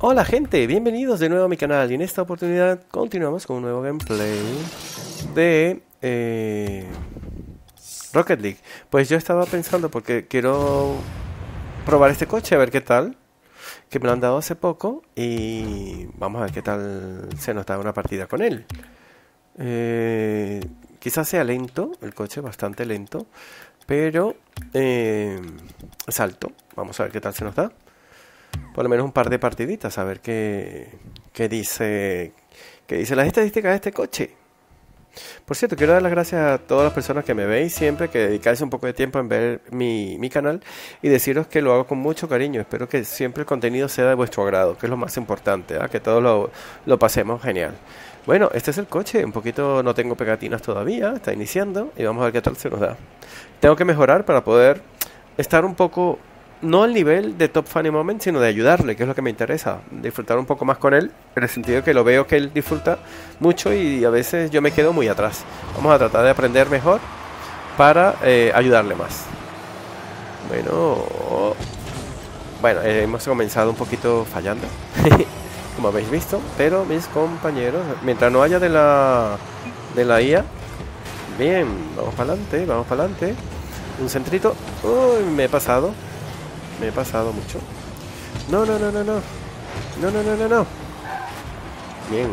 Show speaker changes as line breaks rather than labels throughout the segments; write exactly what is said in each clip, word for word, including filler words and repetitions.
Hola gente, bienvenidos de nuevo a mi canal y en esta oportunidad continuamos con un nuevo gameplay de eh, Rocket League. Pues yo estaba pensando porque quiero probar este coche a ver qué tal, que me lo han dado hace poco y vamos a ver qué tal se nos da una partida con él. Eh, quizás sea lento, el coche bastante lento, pero eh, es alto. Vamos a ver qué tal se nos da. Por lo menos un par de partiditas, a ver qué, qué dice qué dice las estadísticas de este coche. Por cierto, quiero dar las gracias a todas las personas que me veis siempre, que dedicáis un poco de tiempo en ver mi, mi canal y deciros que lo hago con mucho cariño. Espero que siempre el contenido sea de vuestro agrado, que es lo más importante, ¿eh? Que todos lo, lo pasemos genial. Bueno, este es el coche, un poquito no tengo pegatinas todavía, está iniciando y vamos a ver qué tal se nos da. Tengo que mejorar para poder estar un poco... no al nivel de Top Funny Moment, sino de ayudarle, que es lo que me interesa. Disfrutar un poco más con él, en el sentido que lo veo que él disfruta mucho y a veces yo me quedo muy atrás. Vamos a tratar de aprender mejor para eh, ayudarle más. Bueno, bueno eh, hemos comenzado un poquito fallando, como habéis visto, pero mis compañeros, mientras no haya de la, de la I A, bien, vamos para adelante, vamos para adelante. Un centrito, uy, me he pasado. Me he pasado mucho. No, no, no, no, no. No, no, no, no, no. Bien.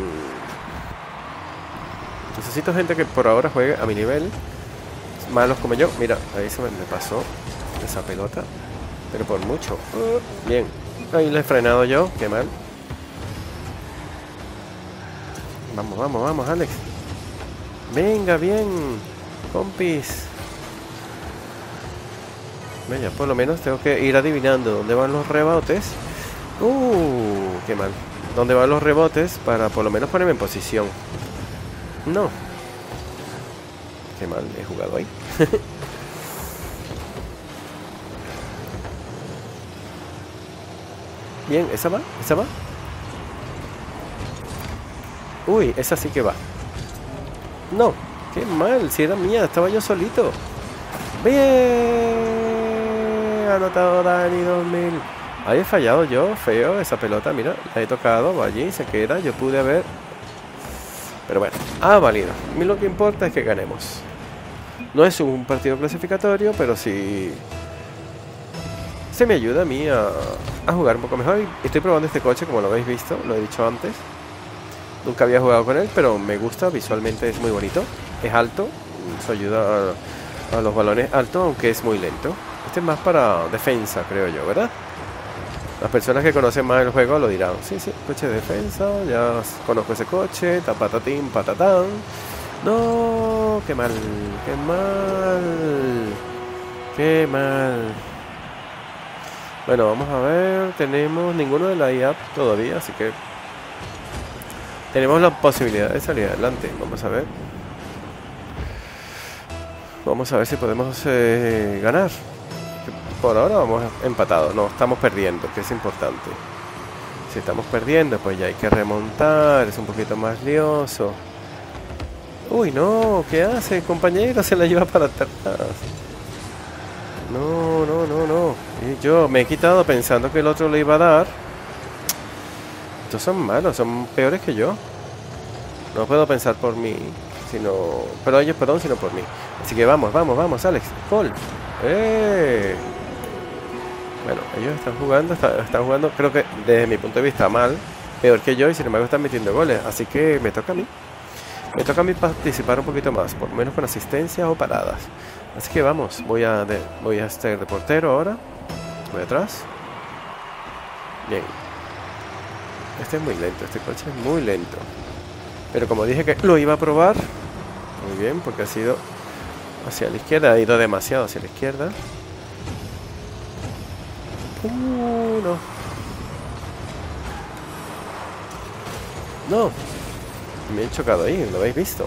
Necesito gente que por ahora juegue a mi nivel. Malos como yo. Mira, ahí se me, me pasó esa pelota. Pero por mucho. Uh, bien. Ahí le he frenado yo. Qué mal. Vamos, vamos, vamos, Alex. Venga, bien. Compis. Ya por lo menos tengo que ir adivinando dónde van los rebotes. Uh, qué mal. Dónde van los rebotes para por lo menos ponerme en posición. No. Qué mal he jugado ahí. Bien, esa va, esa va. Uy, esa sí que va. No, qué mal, si era mía, estaba yo solito. Bien. Anotado Dani dos mil. Ahí he fallado yo, feo, esa pelota, mira, la he tocado, va allí, se queda, yo pude haber... Pero bueno, ha valido. A mí lo que importa es que ganemos. No es un partido clasificatorio, pero sí... se me ayuda a mí a, a jugar un poco mejor. Y estoy probando este coche, como lo habéis visto, lo he dicho antes. Nunca había jugado con él, pero me gusta, visualmente es muy bonito. Es alto, eso ayuda a, a los balones altos, aunque es muy lento. Este es más para defensa, creo yo, ¿verdad? Las personas que conocen más el juego lo dirán. Sí, sí, coche de defensa, ya conozco ese coche, tapatatín, patatán. No, qué mal, qué mal, qué mal. Bueno, vamos a ver, tenemos ninguno de la I A todavía, así que tenemos la posibilidad de salir adelante. Vamos a ver. Vamos a ver si podemos eh, ganar. Por ahora vamos empatados, no, estamos perdiendo, que es importante. Si estamos perdiendo, pues ya hay que remontar, es un poquito más lioso. Uy, no, ¿qué hace, compañero? Se la lleva para atrás. No, no, no, no. Y yo me he quitado pensando que el otro le iba a dar. Estos son malos, son peores que yo. No puedo pensar por mí, sino... pero ellos, perdón, sino por mí. Así que vamos, vamos, vamos, Alex. Gol. ¡Eh! Bueno, ellos están jugando, está, están jugando, creo que desde mi punto de vista mal, peor que yo, y sin embargo están metiendo goles, así que me toca a mí. Me toca a mí participar un poquito más, por lo menos con asistencias o paradas. Así que vamos, voy a, de, voy a estar de portero ahora. Voy atrás. Bien. Este es muy lento, este coche es muy lento. Pero como dije que lo iba a probar, muy bien, porque ha sido hacia la izquierda, ha ido demasiado hacia la izquierda. Uh, no. No. Me he chocado ahí, lo habéis visto.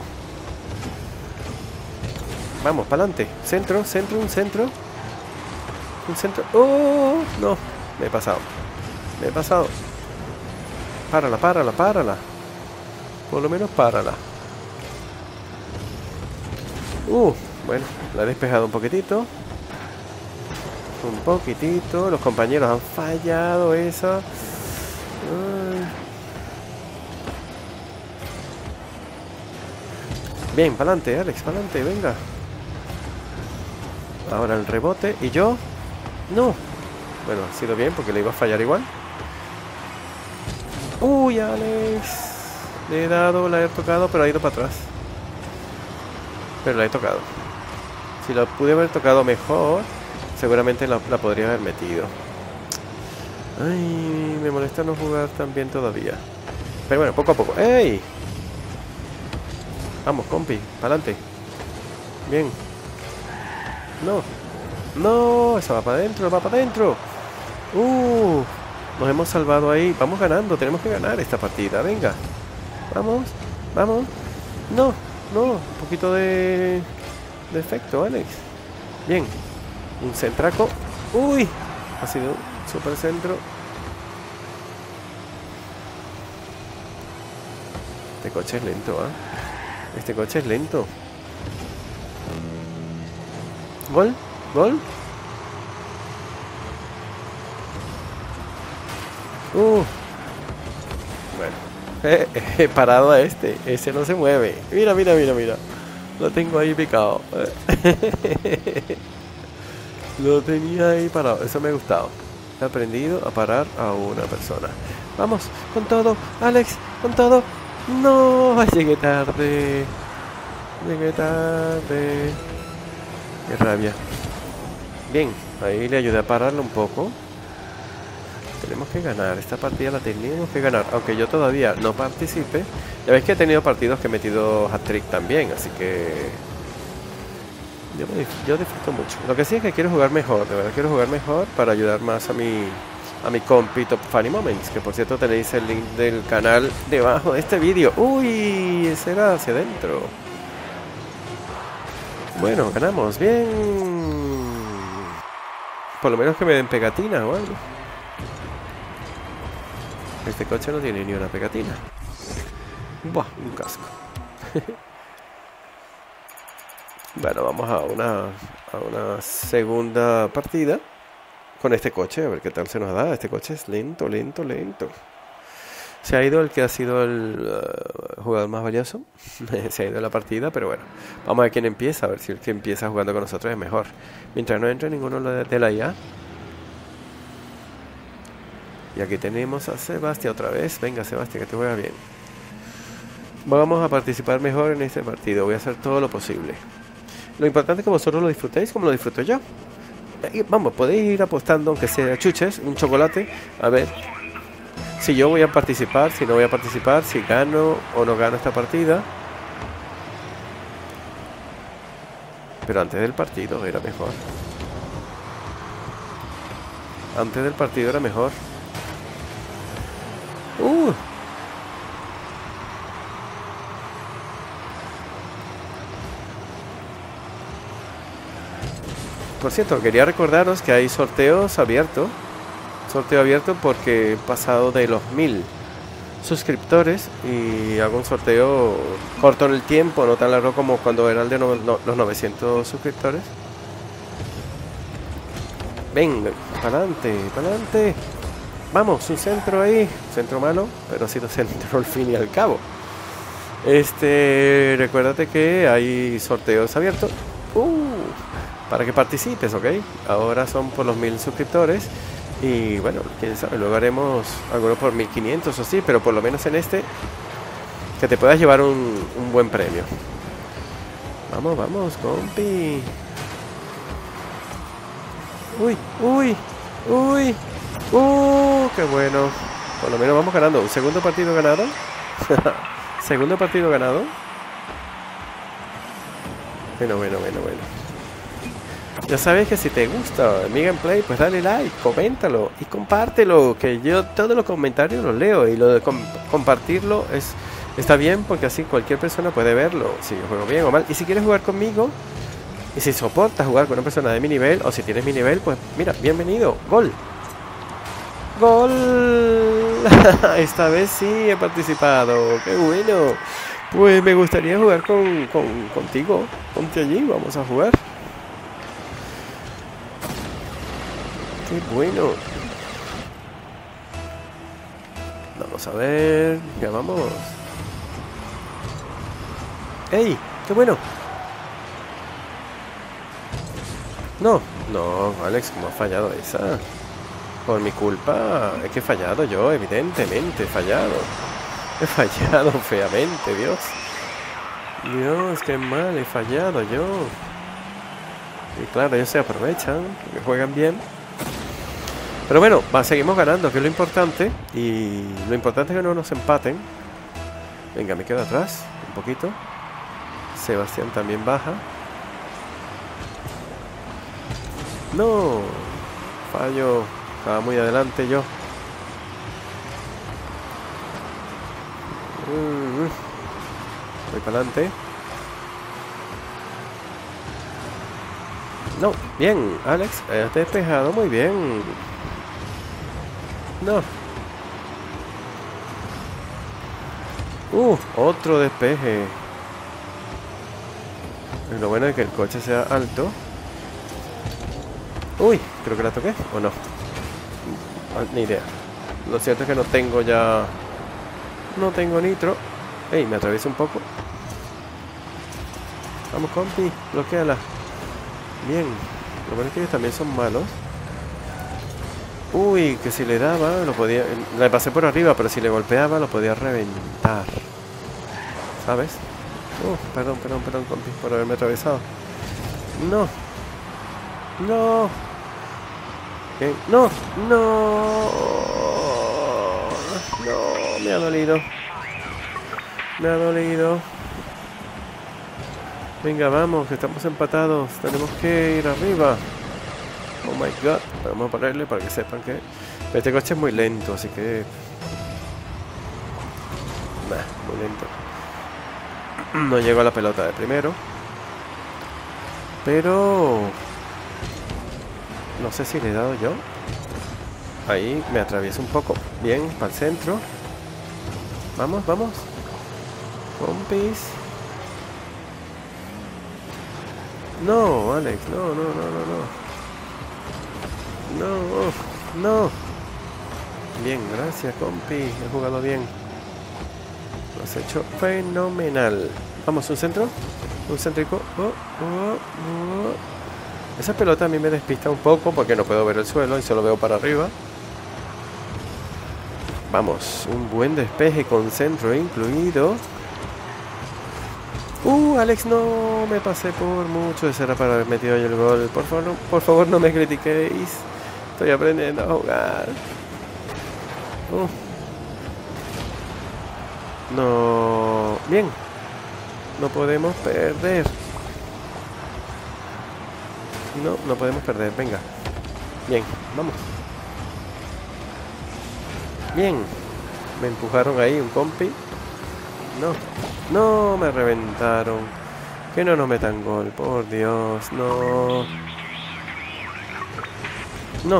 Vamos, para adelante. Centro, centro, un centro. Un centro. Oh, no. Me he pasado. Me he pasado. Párala, párala, párala. Por lo menos párala. Uh, bueno, la he despejado un poquitito. Un poquitito. Los compañeros han fallado esa. Ay. Bien, para adelante, Alex, para adelante, venga. Ahora el rebote y yo. No. Bueno, ha sido bien porque le iba a fallar igual. Uy, Alex. Le he dado, la he tocado, pero ha ido para atrás. Pero la he tocado. Si la pude haber tocado mejor, seguramente la, la podría haber metido. Ay, me molesta no jugar tan bien todavía. Pero bueno, poco a poco. ¡Ey! Vamos, compi, para adelante. Bien. No. No, esa va para adentro, va para adentro. Uh, nos hemos salvado ahí. Vamos ganando, tenemos que ganar esta partida. Venga. Vamos, vamos. No, no, un poquito de, de efecto, Alex. Bien. Un centraco. Uy, ha sido un super centro. Este coche es lento, ¿ah? ¿eh? Este coche es lento. ¿Gol? ¿Gol? Uh. Bueno. He, he parado a este. Ese no se mueve. Mira, mira, mira, mira. Lo tengo ahí picado. Lo tenía ahí parado. Eso me ha gustado. He aprendido a parar a una persona. Vamos, con todo. Alex, con todo. No, llegué tarde. Llegué tarde. Qué rabia. Bien, ahí le ayudé a pararlo un poco. Tenemos que ganar, esta partida la tenemos que ganar. Aunque yo todavía no participe. Ya veis que he tenido partidos que he metido hat-trick también. Así que yo, me, yo disfruto mucho. Lo que sí es que quiero jugar mejor. De verdad quiero jugar mejor para ayudar más a mi A mi compi Top Funny Moments. Que por cierto tenéis el link del canal debajo de este vídeo. Uy, ese era hacia adentro. Bueno, ganamos, bien. Por lo menos que me den pegatina o algo. Este coche no tiene ni una pegatina. Buah, un casco. Bueno, vamos a una, a una segunda partida con este coche, a ver qué tal se nos da. Este coche es lento, lento, lento. Se ha ido el que ha sido el uh, jugador más valioso. Se ha ido la partida, pero bueno. Vamos a ver quién empieza, a ver si el que empieza jugando con nosotros es mejor. Mientras no entre ninguno de la I A. Y aquí tenemos a Sebastián otra vez. Venga, Sebastián, que te juega bien. Vamos a participar mejor en este partido. Voy a hacer todo lo posible. Lo importante es que vosotros lo disfrutéis como lo disfruto yo. Y vamos, podéis ir apostando, aunque sea chuches, un chocolate. A ver si yo voy a participar, si no voy a participar, si gano o no gano esta partida. Pero antes del partido era mejor. Antes del partido era mejor. Uh. Por cierto, quería recordaros que hay sorteos abiertos. Sorteo abierto porque he pasado de los mil suscriptores y hago un sorteo corto en el tiempo, no tan largo como cuando era el de no, no, los novecientos suscriptores. Venga, para adelante, para adelante. Vamos, un centro ahí. Centro malo, pero ha sido centro al fin y al cabo. Este, recuérdate que hay sorteos abiertos. Uh, para que participes, ¿ok? Ahora son por los mil suscriptores. Y bueno, quién sabe, luego haremos algunos por mil quinientos o así, pero por lo menos en este, que te puedas llevar un, un buen premio. Vamos, vamos, compi. Uy, uy, uy. Uh, qué bueno. Por lo menos vamos ganando. Un segundo partido ganado. Segundo partido ganado. Bueno, bueno, bueno, bueno. Ya sabes que si te gusta mi gameplay, pues dale like, coméntalo y compártelo. Que yo todos los comentarios los leo. Y lo de com compartirlo es está bien porque así cualquier persona puede verlo. Si yo juego bien o mal. Y si quieres jugar conmigo, y si soportas jugar con una persona de mi nivel, o si tienes mi nivel, pues mira, bienvenido. Gol. ¡Gol! Esta vez sí he participado. ¡Qué bueno! Pues me gustaría jugar con, con, contigo. Ponte allí, vamos a jugar. ¡Qué bueno! Vamos a ver. Ya vamos. ¡Ey! ¡Qué bueno! No, no, Alex, ¿cómo ha fallado esa? Por mi culpa. Es que he fallado yo, evidentemente. He fallado. He fallado feamente, Dios. Dios, qué mal, he fallado yo. Y claro, ellos se aprovechan, porque juegan bien. Pero bueno, va, seguimos ganando, que es lo importante. Y lo importante es que no nos empaten. Venga, me quedo atrás un poquito. Sebastián también baja. No, fallo. Estaba muy adelante yo. Mm, voy para adelante. No, bien, Alex, has despejado muy bien. No. Uh, otro despeje. Lo bueno es que el coche sea alto. Uy, creo que la toqué, ¿o no? Ah, ni idea. Lo cierto es que no tengo ya... No tengo nitro. Ey, me atravieso un poco. Vamos, compi, bloqueala. Bien. Lo bueno es que ellos también son malos. Uy, que si le daba, lo podía... Le pasé por arriba, pero si le golpeaba, lo podía reventar. ¿Sabes? Uh, perdón, perdón, perdón, compi, por haberme atravesado. No. No. Bien. No, no. No, me ha dolido. Me ha dolido. Venga, vamos, que estamos empatados. Tenemos que ir arriba. Oh my god. Vamos a ponerle para que sepan que... Este coche es muy lento, así que... Nah, muy lento. No llego a la pelota de primero. Pero... No sé si le he dado yo. Ahí me atravieso un poco. Bien, para el centro. Vamos, vamos. Compis. No, Alex, no, no, no, no, no. No, no. Bien, gracias, compi. He jugado bien. Lo has hecho fenomenal. Vamos, un centro. Un céntrico. Oh, oh, oh. Esa pelota a mí me despista un poco porque no puedo ver el suelo y solo veo para arriba. Vamos, un buen despeje con centro incluido. Uh, Alex, no me pasé por mucho. Ese era para haber metido yo el gol. Por favor, no, por favor, no me critiquéis. Estoy aprendiendo a jugar. Uh. No. Bien. No podemos perder. No, no podemos perder. Venga. Bien, vamos. Bien. Me empujaron ahí un compi. No. No, me reventaron. Que no nos metan gol, por Dios. No. No.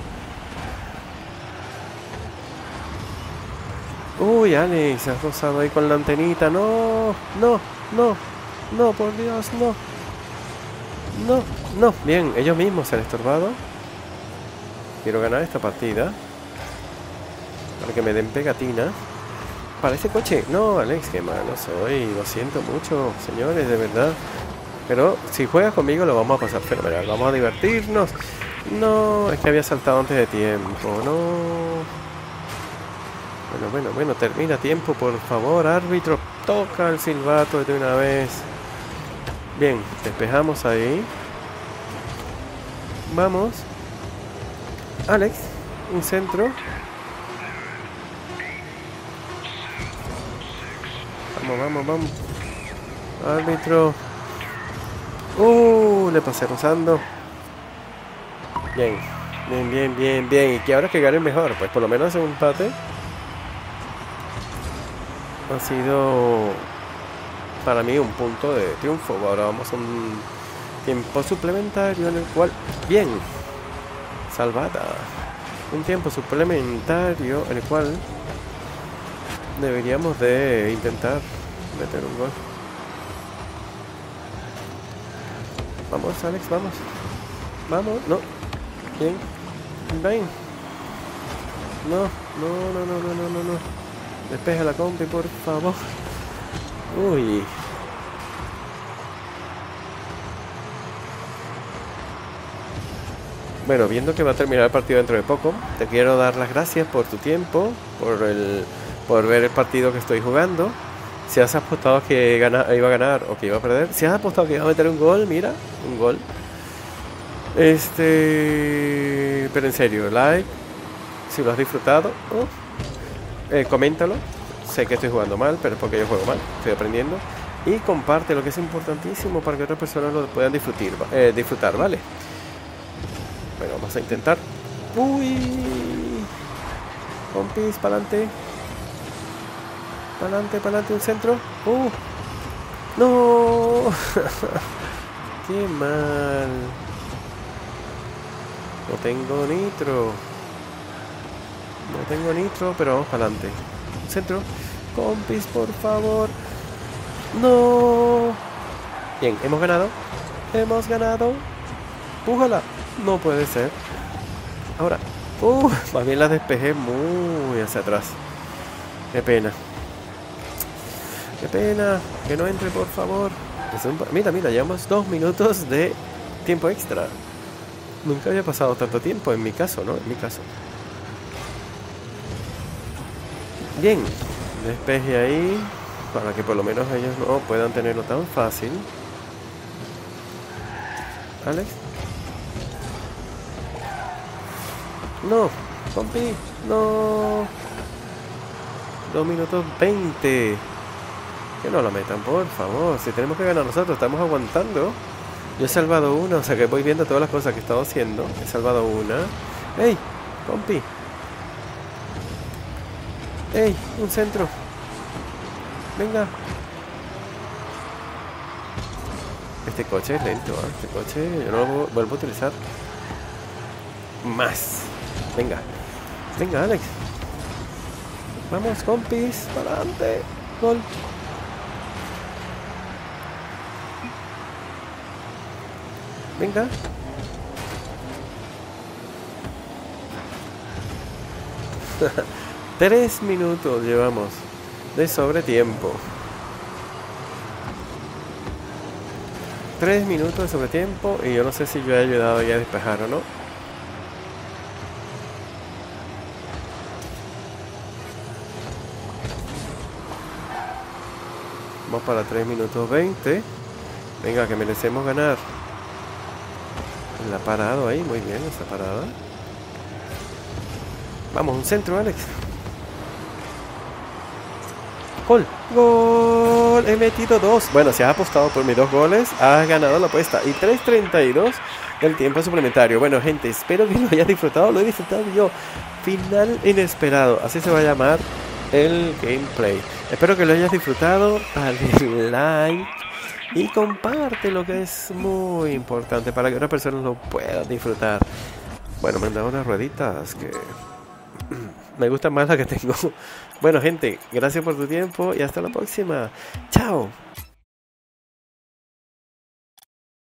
Uy, Alex, has rozado ahí con la antenita. No, no, no. No, por Dios, no. No, no. Bien, ellos mismos se han estorbado. Quiero ganar esta partida. Para que me den pegatina. Para ese coche. No, Alex, qué malo soy. Lo siento mucho, señores, de verdad. Pero si juegas conmigo lo vamos a pasar fenomenal. Vamos a divertirnos. No, es que había saltado antes de tiempo. No. Bueno, bueno, bueno, termina tiempo, por favor, árbitro. Toca el silbato de una vez. Bien, despejamos ahí. Vamos. Alex, un centro. Vamos, vamos, vamos. Árbitro. Uh, le pasé rozando. Bien, bien, bien, bien, bien. Y que ahora que gane mejor, pues por lo menos en un empate. Ha sido para mí un punto de triunfo. Ahora vamos a un tiempo suplementario en el cual... Bien. Salvada. Un tiempo suplementario en el cual deberíamos de intentar meter un gol. Vamos, Alex, vamos. Vamos, no. Bien. Bien. No, no, no, no, no, no, no. Despeja la compi, por favor. Uy. Bueno, viendo que va a terminar el partido dentro de poco, te quiero dar las gracias por tu tiempo, por el, por ver el partido que estoy jugando. Si has apostado que gana, iba a ganar o que iba a perder, si has apostado que iba a meter un gol, mira, un gol. Este, pero en serio, like, si lo has disfrutado, oh, eh, coméntalo. Sé que estoy jugando mal, pero es porque yo juego mal, estoy aprendiendo. Y comparte, lo que es importantísimo para que otras personas lo puedan disfrutar, eh, disfrutar, ¿vale? Bueno, vamos a intentar. Uy, compis, para adelante. Para adelante, para adelante, un centro. Uh, no. Qué mal. No tengo nitro. No tengo nitro, pero vamos para adelante. Un centro. Compis, por favor. No. Bien, hemos ganado. Hemos ganado. Pújala. No puede ser. Ahora. Uh, más bien la despejé muy hacia atrás. Qué pena. Qué pena. Que no entre, por favor. Un... Mira, mira, llevamos dos minutos de tiempo extra. Nunca había pasado tanto tiempo en mi caso, ¿no? En mi caso. Bien. Despeje ahí. Para que por lo menos ellos no puedan tenerlo tan fácil. Alex. No, compi, no. dos minutos veinte. Que no la metan, por favor. Si tenemos que ganar nosotros, estamos aguantando. Yo he salvado una, o sea que voy viendo todas las cosas que he estado haciendo. He salvado una. ¡Ey! Compi. ¡Ey! Un centro. Venga. Este coche es lento, ¿eh? Este coche yo no lo vuelvo a utilizar más. Venga, venga, Alex. Vamos, compis, para adelante. Gol. Venga. Tres minutos llevamos de sobretiempo. Tres minutos de sobretiempo y yo no sé si yo he ayudado ya a despejar o no. Vamos para tres minutos veinte. Venga, que merecemos ganar. La parada ahí, muy bien esa parada. Vamos, un centro, Alex. Gol, gol, he metido dos. Bueno, si has apostado por mis dos goles, has ganado la apuesta. Y tres treinta y dos del tiempo suplementario. Bueno, gente, espero que lo hayas disfrutado. Lo he disfrutado yo. Final inesperado, así se va a llamar el gameplay. Espero que lo hayas disfrutado. Dale like y comparte, lo que es muy importante para que otras personas lo puedan disfrutar. Bueno, me han dado unas rueditas que me gustan más las que tengo. Bueno, gente, gracias por tu tiempo y hasta la próxima. Chao.